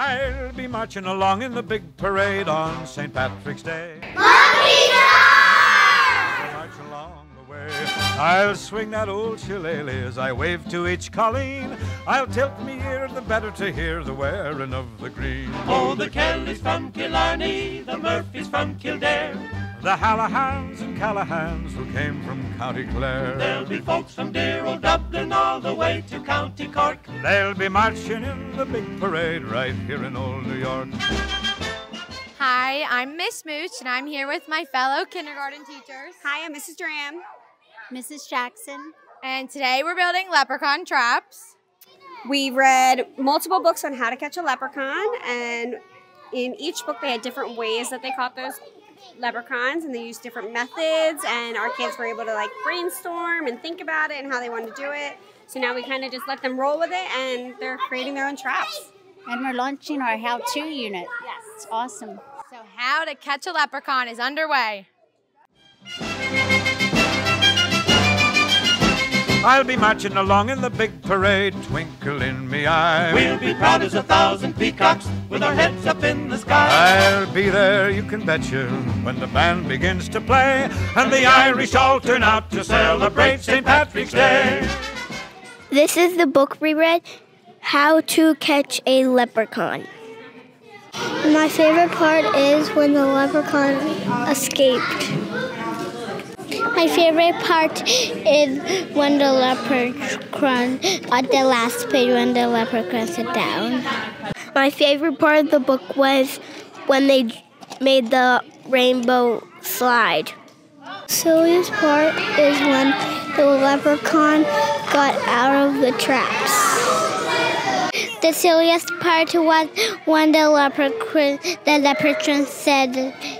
I'll be marching along in the big parade on St. Patrick's Day. Leprechaun! March along the way. I'll swing that old shillelagh as I wave to each colleen. I'll tilt me ear the better to hear the wearing of the green. Oh, the Kellys from Killarney, the Murphys from Kildare, the Hallahans and Callahans who came from County Clare. There'll be folks from dear old Dublin all the way to County Cork. They'll be marching in the big parade right here in old New York. Hi, I'm Miss Mooch, and I'm here with my fellow kindergarten teachers. Hi, I'm Mrs. Dram. Mrs. Jackson. And today we're building leprechaun traps. We read multiple books on how to catch a leprechaun, and in each book they had different ways that they caught those leprechauns, and they used different methods, and our kids were able to like brainstorm and think about it and how they wanted to do it. So now we kind of just let them roll with it, and they're creating their own traps. And we're launching our how-to unit. Yes. It's awesome. So how to catch a leprechaun is underway. I'll be marching along in the big parade, twinkle in me eye. We'll be proud as 1,000 peacocks with our heads up in the sky. I'll be there, you can betcha, when the band begins to play, and the Irish all turn out to celebrate St. Patrick's Day. This is the book we read, How to Catch a Leprechaun. My favorite part is when the leprechaun escaped. My favorite part is when the leprechaun, at the last page, when the leprechaun sat down. My favorite part of the book was when they made the rainbow slide. Silliest part is when the leprechaun got out of the traps. The silliest part was when the leprechaun said,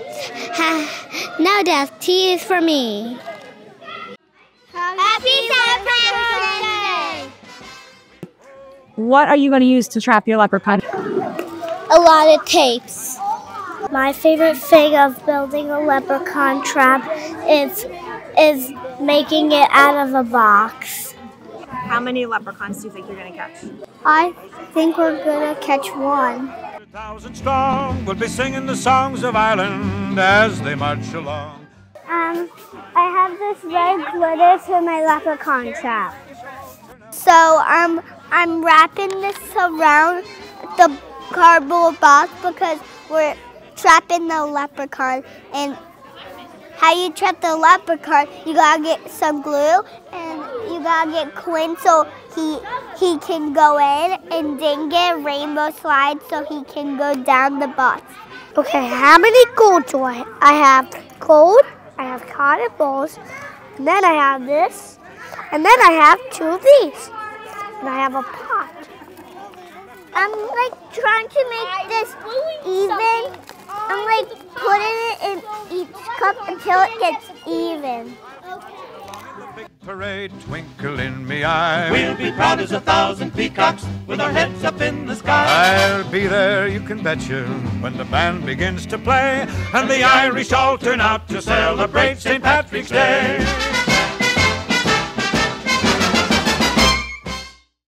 "Now that tea is for me." Happy St. Patrick's Day! What are you going to use to trap your leprechaun? A lot of tapes. My favorite thing of building a leprechaun trap is making it out of a box. How many leprechauns do you think you're going to catch? I think we're going to catch one. 1,000 strong will be singing the songs of Ireland as they march along. I have this red glitter for my leprechaun trap. So I'm wrapping this around the cardboard box because we're trapping the leprechaun. And how you trap the leprechaun, you gotta get some glue and you gotta get Quinn so he can go in, and then get a rainbow slide so he can go down the box. Okay, how many gold do I have gold, I have cotton balls, and then I have this, and then I have 2 of these, and I have a pot. I'm like trying to make this even. I'm like putting it in each cup until it gets even. Parade, twinkle in me eye. We'll be proud as 1,000 peacocks with our heads up in the sky. I'll be there, you can betcha, when the band begins to play, and the Irish all turn out to celebrate St. Patrick's Day.